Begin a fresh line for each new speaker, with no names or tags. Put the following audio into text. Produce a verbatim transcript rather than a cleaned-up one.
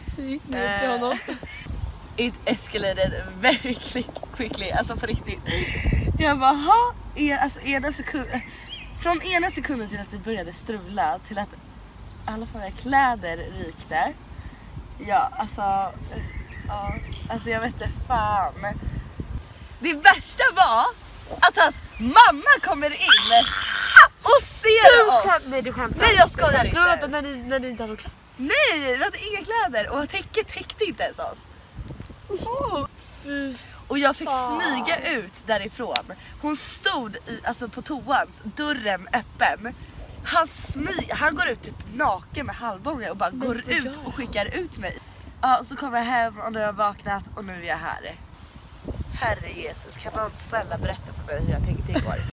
Så gick ni ut till honom.
It escalated very quickly, alltså på riktigt. Jag bara, ha, e, alltså ena sekunden, från ena sekunden till att vi började strula till att alla våra kläder rykte. Ja, alltså, ja, alltså jag vet inte fan. Det värsta var att hans mamma kommer in och ser oss.
Nej, du skämtar.
Nej, jag skojar inte.
Men vänta, när ni, när ni inte hade kläder.
Nej, vi hade inga kläder och täcket täckte inte ens oss.
Så.
Och jag fick smyga ut därifrån. Hon stod i, alltså på toan, dörren öppen. Han, smy, han går ut typ naken med halvbångar och bara
Men
går ut
gör
och skickar ut mig. Ja, så kommer jag hem och nu har jag vaknat och nu är jag här. Herre Jesus, kan någon snälla berätta för mig hur jag tänkte igår?